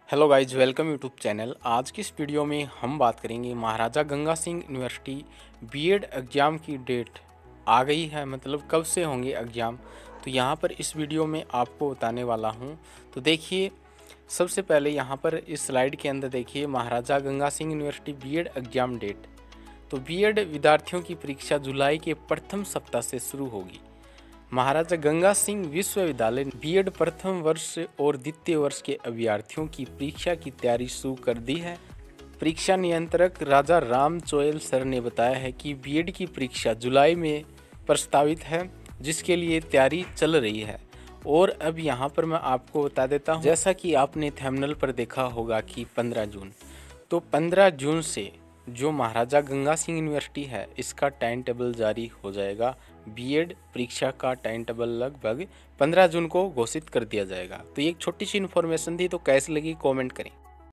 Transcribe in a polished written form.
Hello guys, welcome YouTube channel. आज की इस वीडियो में हम बात करेंगे Maharaja Ganga Singh university BEd exam की डेट आ गई है, मतलब कब से होंगे एग्ज़ाम। तो यहाँ पर इस वीडियो में आपको बताने वाला हूँ। तो देखिए, सबसे पहले यहाँ पर इस स्लाइड के अंदर देखिए Maharaja Ganga Singh university BEd exam date. तो बीएड विद्यार्थियों की परीक्षा जुलाई के प्रथम सप्ताह से शुरू होगी। महाराजा गंगा सिंह विश्वविद्यालय बीएड प्रथम वर्ष और द्वितीय वर्ष के अभ्यर्थियों की परीक्षा की तैयारी शुरू कर दी है। परीक्षा नियंत्रक राजा राम चोयल सर ने बताया है कि बीएड की परीक्षा जुलाई में प्रस्तावित है, जिसके लिए तैयारी चल रही है। और अब यहाँ पर मैं आपको बता देता हूँ, जैसा कि आपने थंबनेल पर देखा होगा कि 15 जून, तो 15 जून से जो महाराजा गंगा सिंह यूनिवर्सिटी है, इसका टाइम टेबल जारी हो जाएगा। बीएड परीक्षा का टाइम टेबल लगभग 15 जून को घोषित कर दिया जाएगा। तो ये एक छोटी सी इन्फॉर्मेशन थी, तो कैसी लगी कमेंट करें।